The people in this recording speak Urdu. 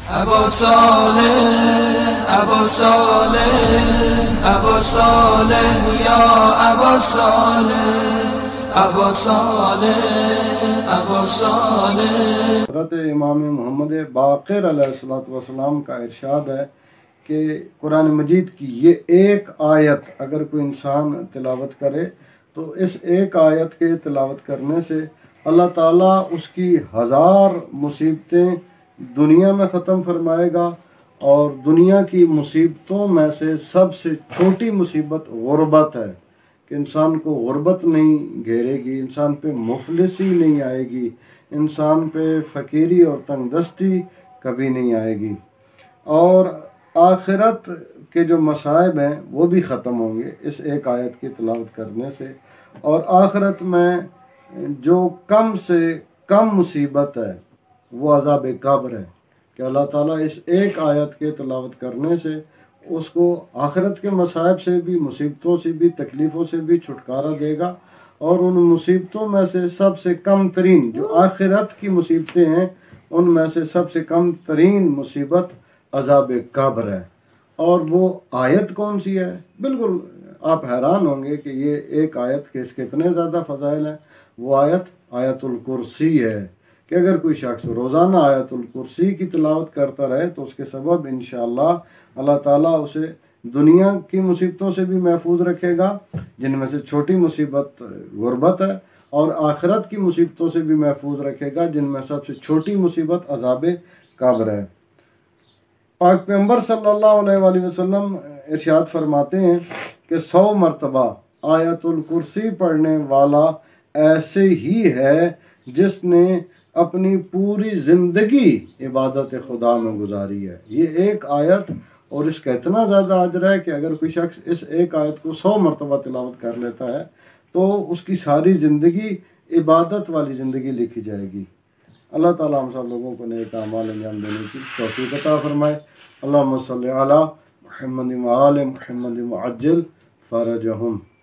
ابو صالح ابو صالح ابو صالح یا ابو صالح ابو صالح ابو صالح۔ حضرت امام محمد باقر علیہ السلام کا ارشاد ہے کہ قرآن مجید کی یہ ایک آیت اگر کوئی انسان تلاوت کرے تو اس ایک آیت کے تلاوت کرنے سے اللہ تعالیٰ اس کی 1000 مصیبتیں دنیا میں ختم فرمائے گا، اور دنیا کی مصیبتوں میں سے سب سے چھوٹی مصیبت غربت ہے کہ انسان کو غربت نہیں گھیرے گی، انسان پہ مفلسی نہیں آئے گی، انسان پہ فقیری اور تنگ دستی کبھی نہیں آئے گی، اور آخرت کے جو مصائب ہیں وہ بھی ختم ہوں گے اس ایک آیت کی تلاوت کرنے سے۔ اور آخرت میں جو کم سے کم مصیبت ہے وہ عذاب قبر ہے کہ اللہ تعالیٰ اس ایک آیت کے تلاوت کرنے سے اس کو آخرت کے مصائب سے بھی، مصیبتوں سے بھی، تکلیفوں سے بھی چھٹکارا دے گا، اور ان مصیبتوں میں سے سب سے کم ترین جو آخرت کی مصیبتیں ہیں ان میں سے سب سے کم ترین مصیبت عذاب قبر ہے۔ اور وہ آیت کون سی ہے؟ بالکل آپ حیران ہوں گے کہ یہ ایک آیت کے اس کے اتنے زیادہ فضائل ہیں۔ وہ آیت الکرسی ہے کہ اگر کوئی شخص روزانہ آیت الکرسی کی تلاوت کرتا رہے تو اس کے سبب انشاءاللہ اللہ تعالیٰ اسے دنیا کی مصیبتوں سے بھی محفوظ رکھے گا، جن میں سے چھوٹی مصیبت غربت ہے، اور آخرت کی مصیبتوں سے بھی محفوظ رکھے گا، جن میں سب سے چھوٹی مصیبت عذاب قبر ہے۔ پاک پیغمبر صلی اللہ علیہ وآلہ وسلم ارشاد فرماتے ہیں کہ 100 مرتبہ آیت الکرسی پڑھنے والا ایسے ہی ہے جس نے اپنی پوری زندگی عبادت خدا میں گزاری ہے۔ یہ ایک آیت، اور اس کا اتنا زیادہ اجر ہے کہ اگر کوئی شخص اس ایک آیت کو 100 مرتبہ تلاوت کر لیتا ہے تو اس کی ساری زندگی عبادت والی زندگی لکھی جائے گی۔ اللہ تعالیٰ ہم سب لوگوں کو نیک اعمال انجام دینے کی توفیق عطا فرمائے۔ اللہم صلی علی محمد وآل محمد وعجل فرجہم۔